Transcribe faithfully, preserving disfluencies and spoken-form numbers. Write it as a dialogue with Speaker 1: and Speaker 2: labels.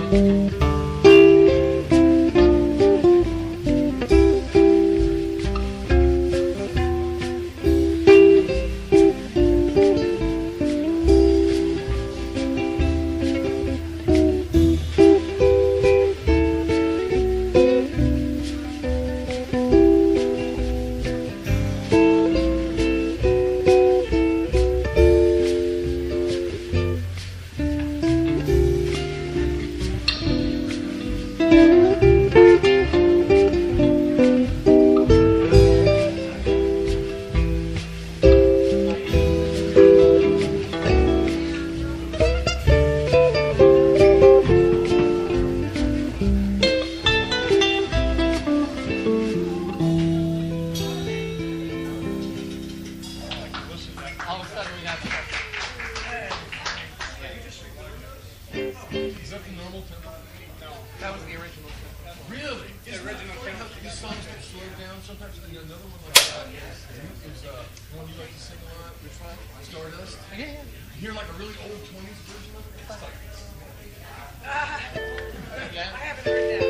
Speaker 1: All of a sudden we got the...
Speaker 2: Is that the normal tempo?
Speaker 1: No, that was the original.
Speaker 2: Really?
Speaker 1: The original tempo.
Speaker 2: These songs get slowed down sometimes. And another one like that is uh, one you like to sing a lot. Which one? Stardust.
Speaker 1: Yeah, yeah.
Speaker 2: You hear like a really old twenties version of it? It's like...
Speaker 1: Uh,
Speaker 3: Yeah. I haven't heard that.